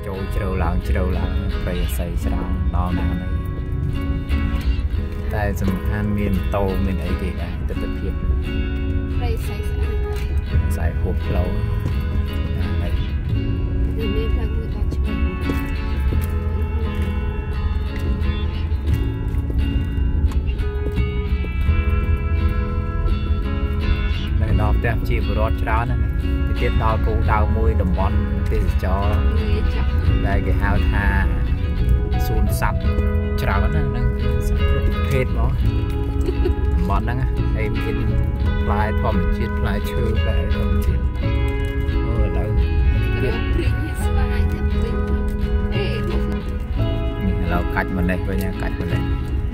ចូលជ្រៅឡើងព្រៃអស័យច្រើនដល់ណានេះតែសំខាន់មានម៉ូតូមានអីគេដែរទិដ្ឋភាពព្រៃអស័យស្អាតស្អែកហូបផ្លូវណានេះមានផ្លូវមួយដល់ឆ្វេងនៅដល់ផ្ទះជាបរិវត្តច្រើនណាស់ទៀតដល់គោលដៅមួយតំបន់ទេសចរដែលគេហៅថាសួនសត្វច្រើនណាស់ហ្នឹងសត្វគ្រប់ប្រភេទហ្មងតំបន់ហ្នឹងហើយមានផ្លែធម្មជាតិផ្លែឈើផ្លែធម្មជាតិឥឡូវទៀតព្រីងស្វាយទៅព្រីងអេនេះឥឡូវកាច់ម្នេះវិញកាច់ម្នេះ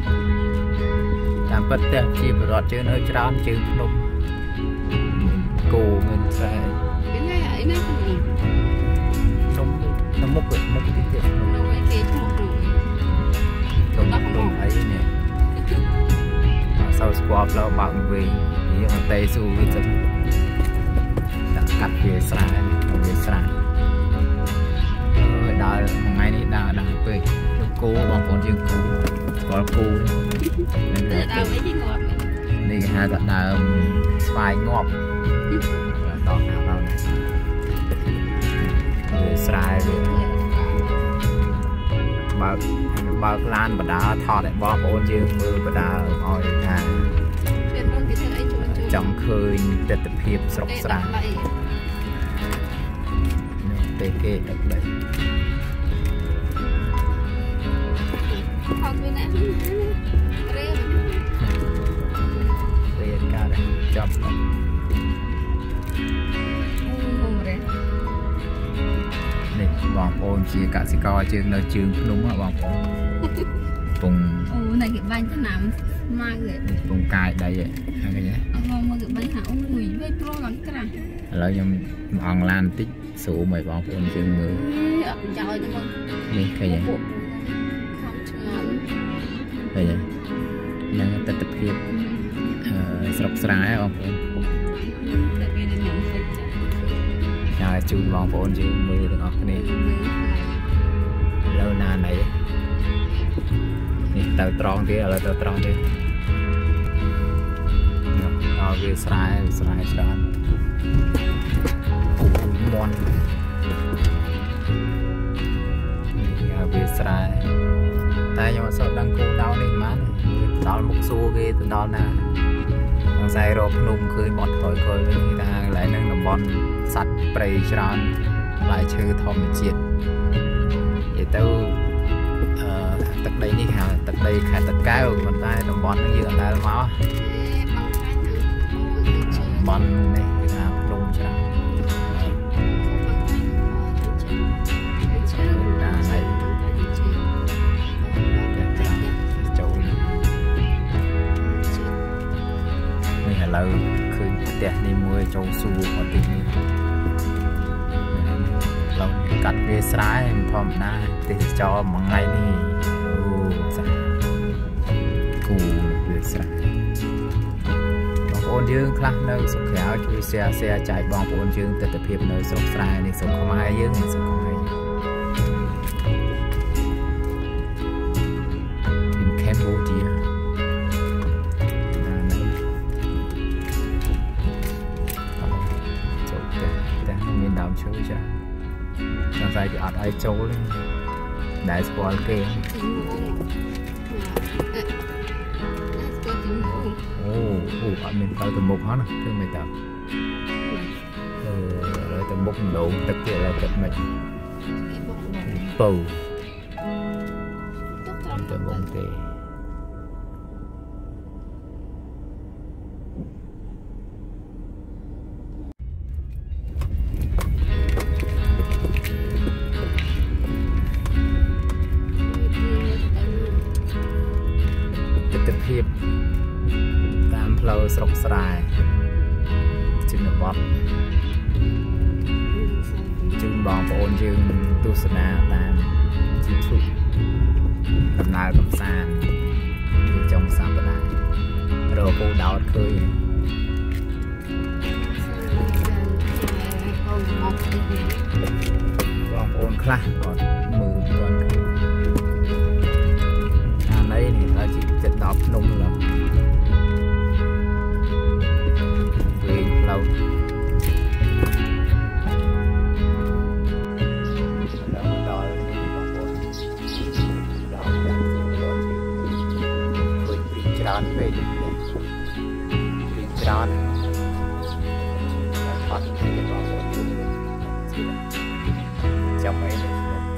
តាមពិតផ្ទះជាបរិវត្តជើងនៅច្រើនជើងភ្នំគោមានស្រែមានហើយអីណាក្នុងមុខទីទៀតក្នុងអីគេឈ្មោះក្នុងអីនេះអត់សូវស្គាល់ផ្លូវបើកវិញនេះអត់ទេស៊ូវាទៅដាក់កាត់វាស្រែហើយដើរថ្ងៃនេះដើរពេកគោបងប្អូនយើងគោស្គាល់គោនេះដើរវិញងាប់នេះគេហៅថាដើមស្វាយងាប់ដល់ណាដល់វាស្រែវាបើកឡានបដាថតឲ្យបងប្អូនយើងមើលបដាឲ្យថាចង់ឃើញទិដ្ឋភាពស្រុកស្រែទេគេដឹកដីអត់មានណារៀនការចាប់នេះបងប្អូនជាកសិករជើងនៅជើងភ្នំបងប្អូនពងអូនៅគេបាញ់ថ្នាំមកពងកាយដីហ្នឹងគេអត់មកគេបាញ់ថាអូយវិញប្រឡើងក្រាស់ឥឡូវខ្ញុំអង់ឡានបន្តិចស្រួលមកបងប្អូនជើងមើលអត់ប្រយោជន៍ទេបងនេះឃើញខំឆ្ងល់ឃើញហ្នឹងទិដ្ឋភាពស្រុកស្រែបងប្អូនហើយជូនបងប្អូនយើងមើលទាំងអស់គ្នាលើណាណៃនេះទៅត្រង់ទៀតឥឡូវទៅត្រង់ទៀតដល់វាស្រែច្រើនមន់នេះវាស្រែតែខ្ញុំអត់សូវដឹងគោលដៅនេះប៉ុន្មានដល់មុខសួរគេទៅដល់ណាខ្សែរកភ្នំឃើញបត់ថយវិញថាកន្លែងហ្នឹងតំបន់សត្វព្រៃច្រើនផ្លែឈើធម្មជាតិនិយាយទៅទឹកដីនេះហៅទឹកដីខេត្តតាកែវប៉ុន្តែតំបន់ហ្នឹងយើងអត់ដែលមកតំបន់នេះគេថាភ្នំច្រើនឥឡូវឃើញផ្ទះនេះមួយចូលសួរអត់ទីនេះឡូវកាត់វាស្រែធម្មតាទេសចរមួយថ្ងៃនេះអូសាគូវាស្រែបងប្អូនយើងខ្លះនៅស្រុកក្រៅជួយ share ចែកបងប្អូនយើងទិដ្ឋភាពនៅស្រុកស្រែនេះស្រុកខ្មែរយើងស្រុកខ្មែរCambodiaមានដើមឈើច្រើនតែតែគេអត់ឲ្យចូលទេដែលស្គាល់គេអូអត់មានទៅមុខហ្នឹងណាធ្វើមិនទៅទៅមុខម្ដងទឹកទៀតឡើយទឹកមិនពៅទៅបងទេភាពតាមផ្លូវស្រុកស្រែជនបទជូនបងប្អូនយើងទស្សនាតាម YouTube ដំណើរកម្សាន្តចុងសប្តាហ៍រកគោដោតឃើញបងប្អូនខ្លះគាត់មើលគាត់អានេះនេះដល់ជិះចិត្តដល់ភ្នំឡើយវិញផ្លូវដល់នេះបងប្អូនដល់ចាក់ជារត់ឃើញព្រីច្រើនពេកព្រីច្រើនអត់ទេបងប្អូនចាំអីនេះ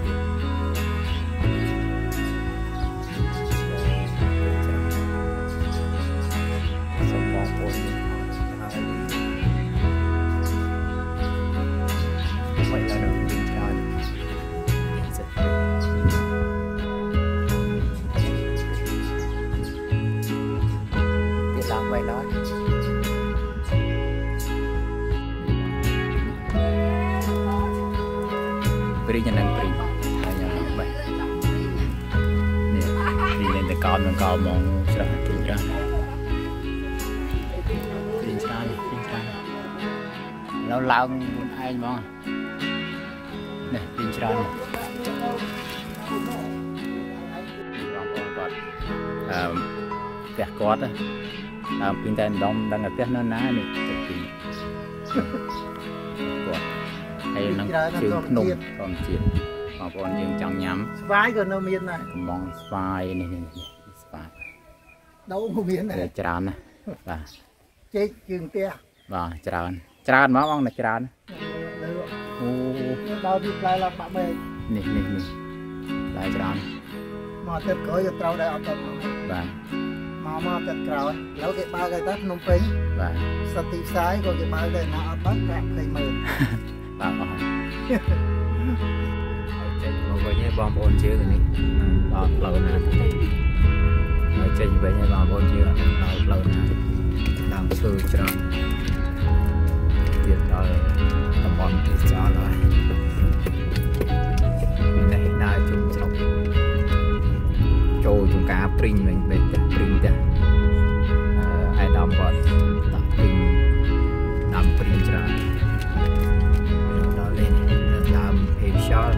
សូមបងប្អូនហើយមិនដល់ព្រីច្រើនសិតទៀតឡើងវិញដល់ព្រីយ៉ាងហ្នឹងព្រីហើយយ៉ាងហ្នឹងបែបនេះព្រីlênទៅកោននឹងកោមកច្រើនទូច្រើនព្រីច្រើនឡើឡើងខ្លួនឯងហ្មងនេះព្រីច្រើនបងប្អូនគាត់ផ្ទះគាត់តាមពីតែម្ដងដឹងតែផ្ទះនៅណានេះទៅពីគាត់ហើយនឹងជើងភ្នំធម្មជាតិបងប្អូនយើងចង់ញ៉ាំស្វាយក៏នៅមានដែរកំងស្វាយនេះស្វាយដូងក៏មានដែរច្រើនណាបាទចេកជើងផ្ទះបាទច្រើនមកបងតែច្រើនអូដល់ទីផ្លែឡើងបាក់មេនេះផ្លែច្រើនមកទឹកក្រោយទៅត្រូវដែរអត់ទៅបាទមកទឹកក្រោយឥឡូវគេបើកឲ្យទៅភ្នំពេញបាទសតិផ្សាយក៏គេបើកដែរណាអត់បើកប្រាក់20,000 បាទអស់ចេញមកវិញបងប្អូនជឿនេះដល់ផ្លូវណាហើយចេញវិញឲ្យបងប្អូនជឿដល់ផ្លូវណាដើមឈើច្រើនទៀតដល់តំបន់ទេសចរហើយនេះដើរជុំស្រុកចូលចំការព្រីងវិញពេកចាព្រីងចាអាយដាំគាត់ដាក់ព្រីងដាំព្រីងច្រើនដល់លេងដើមភេងខ្យល់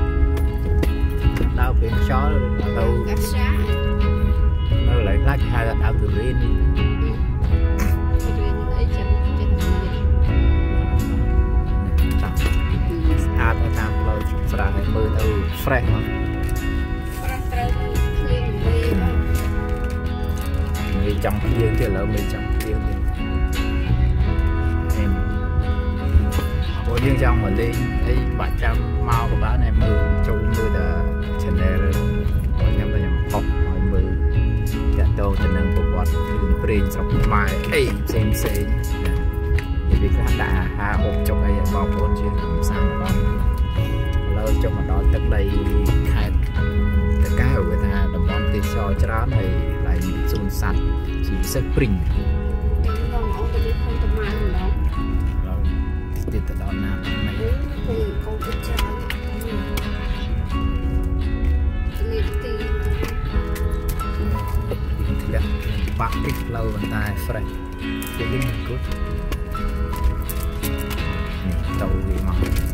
ដើមភេងខ្យល់ទៅកាសានៅឡើយខ្លះគេហៅថាដើមទុរេនអីចឹងចិត្តមានស្អាតតាមផ្លូវស្រែមើលទៅ fresh មកមានចង់ព្រៀងទៀតឥឡូវមានចង់ព្រៀងទៀតអូយើងចង់មកលេងអីបាច់ចាំមកក៏បានតែមើលចូលមើលតែ channel ខ្ញុំតែខ្ញុំផុសឲ្យមើលតាក់ទងទៅនឹងប្រវត្តិរឿងព្រេងស្រុកខ្មែរអីផ្សេងនិយាយខ្លះដាក់អាហារអុកចុកអីឲ្យបងប្អូនជាកំសាន្តបងឥឡូវចុះមកដល់ទឹកដីខេត្តតាកែវគេថាតំបន់ទេសចរច្រើនហើយកន្លែងសួនសត្វជាពិសេសព្រីងបងអូនទៅនេះខ្ញុំទៅមកម្ដងដល់ទៀតទៅដល់ណាហ្នឹងគឺកូនទៅច្រើននេះទីលាក់បាក់ទីផ្លូវបន្តែ fresh ជាលីងគូតទៅវាមក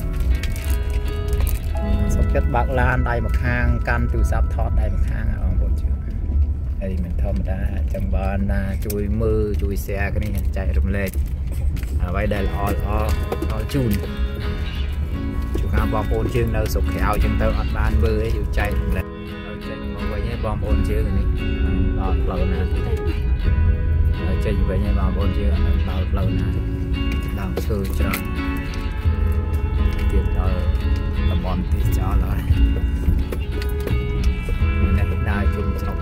សុខចិត្តបើកឡានដៃម្ខាងកាន់ទូរស័ព្ទថតដៃម្ខាងបងប្អូនជឿហើយមិនធម្មតាចាំបានណាជួយមើលជួយ share គ្នាចែករំលែកអ្វីដែលល្អដល់ជូនជួនកាលបងប្អូនជឿនៅស្រុកក្រៅចឹងទៅអត់បានមើលអីជួយចែករំលែកហើយចេញមកវិញឯងបងប្អូនជឿនេះដល់ផ្លូវណាទៀតហើយចេញវិញឯងបងប្អូនជឿដល់ផ្លូវណាដល់ឈើច្រើនទៀតដល់តំបន់ទេសចរហើយនេះដើរជុំស្រុក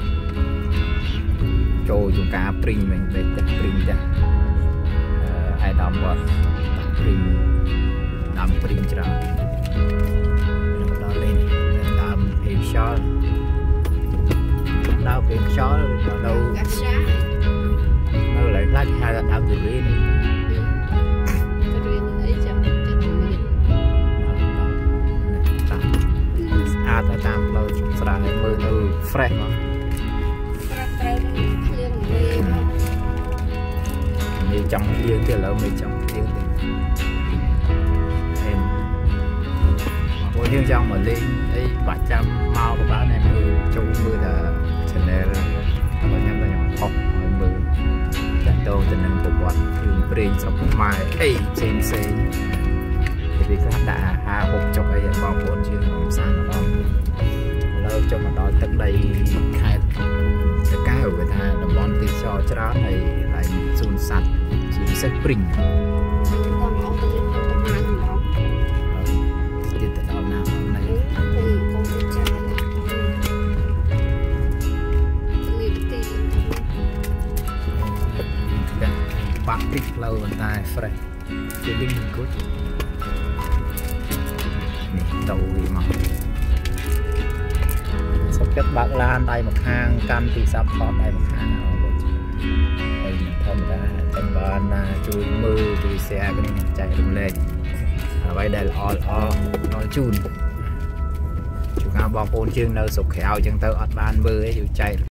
ចូលចំការព្រីងវិញពេកចាព្រីងចាអាយដាំគាត់ដាក់ព្រីងដាំព្រីងច្រើនដល់លេងដើមភេងខ្យល់ដើមភេងខ្យល់ដល់កាសានៅឡើយខ្លះគេហៅថាដើមទុរេនអីចឹងចិត្តមានស្អាតតាមផ្លូវស្រែមើលទៅ fresh មកត្រូវភ្លៀងមានចង់ភ្លៀងទៀតឥឡូវមានចង់ភ្លៀងទៀត Ủa nhưng trong mà lên ấy bạn trăm mau của bạn này mưa châu mưa là channel bạn nhắm là nhỏ khóc hỏi mưa trận tô tình hình của bọn thường bền sọc mai ấy trên xe thì vì các đã hạ hộp cho cái bao vốn chứ không sao nó không lâu cho mà đó tất đây khai tất cả ở người ta đồng bọn thì cho đó này lại xuân sạch chỉ sẽ spring con có cái gì không có mang đó thì từ đó nào hôm nay thì con cái cha bạn thích lâu người ta phải cái đinh cốt đầu gì mà sắp chất bạc lan đây một hang căn thì sắp có đây một hang đây thông ra trên bên chui mưa chui xe cái này chạy đường lên vậy đây là nói chun chúng ta bỏ côn chương nơi sụp khéo chân tơ ọt ban mưa ấy chạy